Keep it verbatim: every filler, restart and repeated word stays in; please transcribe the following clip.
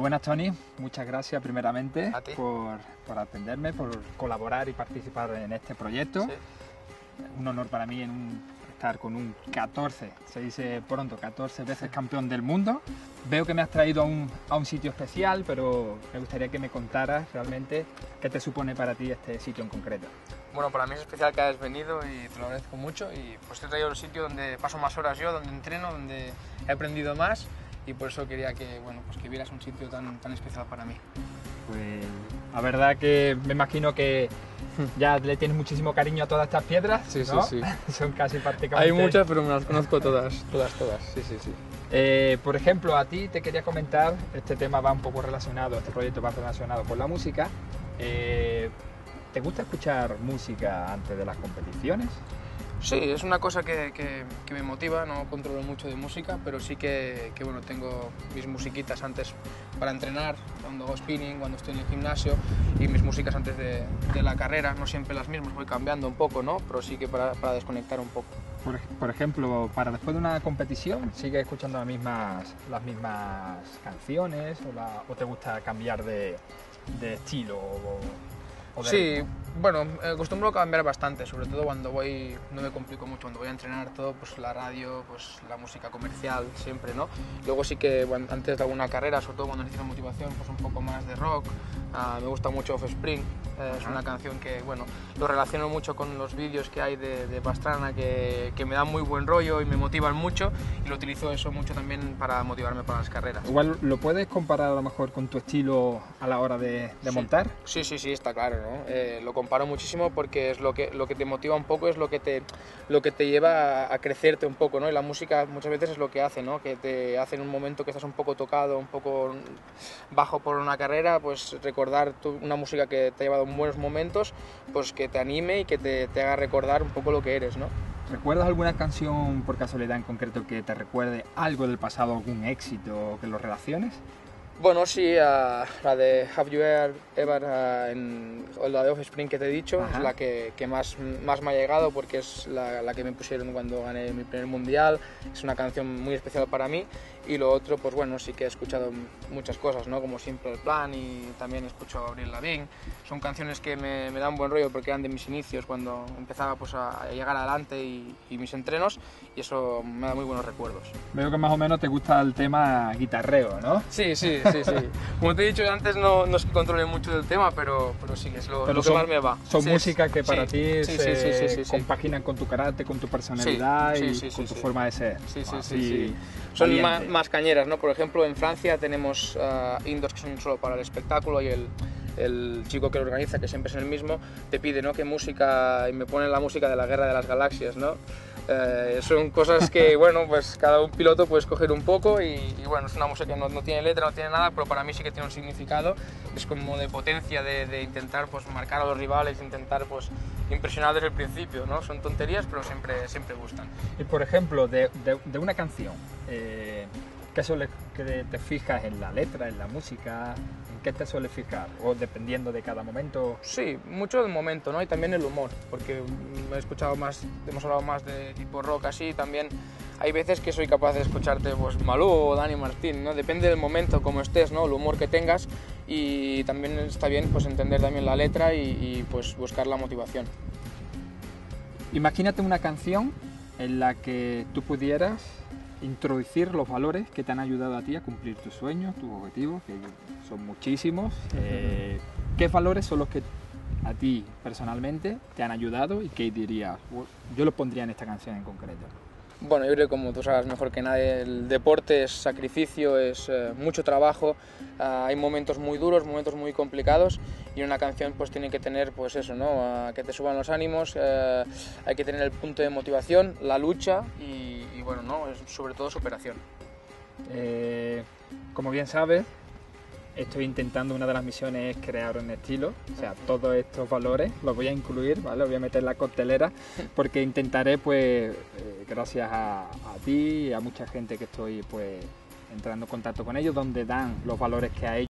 buenas, Tony. Muchas gracias primeramente A ti. por, por atenderme, por colaborar y participar en este proyecto. Sí. Un honor para mí en un, estar con un catorce, se dice pronto, catorce veces campeón del mundo. Veo que me has traído a un, a un sitio especial, pero me gustaría que me contaras realmente qué te supone para ti este sitio en concreto. Bueno, para mí es especial que hayas venido y te lo agradezco mucho, y pues te he traído el sitio donde paso más horas yo, donde entreno, donde he aprendido más, y por eso quería que, bueno, pues que vieras un sitio tan, tan especial para mí. Pues la verdad que me imagino que ya le tienes muchísimo cariño a todas estas piedras, Sí, ¿no? sí, sí. Son casi prácticamente... Hay muchas, pero me las conozco todas, todas, todas, sí, sí, sí. Eh, por ejemplo, a ti te quería comentar, este tema va un poco relacionado, este proyecto va relacionado con la música. Eh, ¿Te gusta escuchar música antes de las competiciones? Sí, es una cosa que, que, que me motiva, no controlo mucho de música, pero sí que, que bueno, tengo mis musiquitas antes para entrenar, cuando hago spinning, cuando estoy en el gimnasio, y mis músicas antes de, de la carrera, no siempre las mismas, voy cambiando un poco, ¿no? Pero sí que para, para desconectar un poco. Por, por ejemplo, para después de una competición, ¿sigues escuchando las mismas, las mismas canciones o, la, o te gusta cambiar de, de estilo? O, o de Sí, ritmo? bueno, acostumbro a cambiar bastante, sobre todo cuando voy, no me complico mucho, cuando voy a entrenar todo, pues la radio, pues la música comercial, siempre, ¿no? Luego sí que bueno, antes de alguna carrera, sobre todo cuando necesito motivación, pues un poco más de rock. Uh, me gusta mucho Offspring, uh, es una canción que, bueno, lo relaciono mucho con los vídeos que hay de, de Pastrana, que, que me dan muy buen rollo y me motivan mucho, y lo utilizo eso mucho también para motivarme para las carreras. Igual, ¿lo puedes comparar a lo mejor con tu estilo a la hora de, de Sí. montar? Sí, sí, sí, está claro, ¿no? Eh, lo comparo muchísimo porque es lo que, lo que te motiva un poco, es lo que te, lo que te lleva a, a crecerte un poco, ¿no? Y la música muchas veces es lo que hace, ¿no? Que te hace en un momento que estás un poco tocado, un poco bajo por una carrera, pues recordar tu, una música que te ha llevado en buenos momentos, pues que te anime y que te, te haga recordar un poco lo que eres, ¿no? ¿Recuerdas alguna canción por casualidad en concreto que te recuerde algo del pasado, algún éxito, que lo relaciones? Bueno, sí, uh, la de Have You Ever, ever uh, en, o la de Offspring que te he dicho, Ajá. es la que, que más, más me ha llegado porque es la, la que me pusieron cuando gané mi primer mundial, es una canción muy especial para mí. Y lo otro, pues bueno, sí que he escuchado muchas cosas, ¿no? Como Simple Plan, y también escucho a Avril Lavigne. Son canciones que me, me dan buen rollo porque eran de mis inicios, cuando empezaba pues, a llegar adelante y, y mis entrenos, y eso me da muy buenos recuerdos. Veo que más o menos te gusta el tema guitarreo, ¿no? Sí, sí, sí, sí. Como te he dicho antes, no, no es que controle mucho del tema, pero, pero sí, es lo, Pero lo que son, más me va. Son Sí, músicas que para sí, ti sí, se sí, sí, sí, sí, compaginan con tu carácter, con tu personalidad Sí, y sí, sí, con sí, tu sí. forma de ser. Sí, sí, Así, sí, sí. Son valiente. más, más cañeras, ¿no? Por ejemplo, en Francia tenemos uh, indoors que son solo para el espectáculo, y el, el chico que lo organiza, que siempre es el mismo, te pide, ¿no? qué música, y me pone la música de la Guerra de las Galaxias, ¿no? Eh, son cosas que, bueno, pues cada un piloto puede escoger un poco, y, y bueno, es una música que no, no tiene letra, no tiene nada, pero para mí sí que tiene un significado, es como de potencia, de, de intentar pues marcar a los rivales, intentar pues impresionar desde el principio, ¿no? Son tonterías, pero siempre, siempre gustan. Y por ejemplo, de, de, de una canción, eh, ¿qué suele, que te fijas en la letra, en la música? ¿En qué te sueles fijar? ¿O dependiendo de cada momento? Sí, mucho del momento, ¿no? Y también el humor, porque he escuchado más, hemos hablado más de tipo rock así, también hay veces que soy capaz de escucharte pues Malú o Dani Martín, ¿no? Depende del momento, cómo estés, ¿no? El humor que tengas, y también está bien pues entender también la letra y, y pues buscar la motivación. Imagínate una canción en la que tú pudieras introducir los valores que te han ayudado a ti a cumplir tus sueños, tus objetivos, que son muchísimos. Eh, ¿Qué valores son los que a ti personalmente te han ayudado y qué dirías? Yo lo pondría en esta canción en concreto. Bueno, yo creo que como tú sabes mejor que nadie, el deporte es sacrificio, es eh, mucho trabajo, uh, hay momentos muy duros, momentos muy complicados, y una canción pues tiene que tener pues eso, ¿no? Uh, que te suban los ánimos, uh, hay que tener el punto de motivación, la lucha y, y bueno, ¿no? Es sobre todo superación. Eh, como bien sabes, estoy intentando, una de las misiones es crear un estilo, o sea, todos estos valores los voy a incluir, ¿vale? Los voy a meter en la coctelera, porque intentaré, pues, eh, gracias a, a ti y a mucha gente que estoy, pues, entrando en contacto con ellos, donde dan los valores que a ellos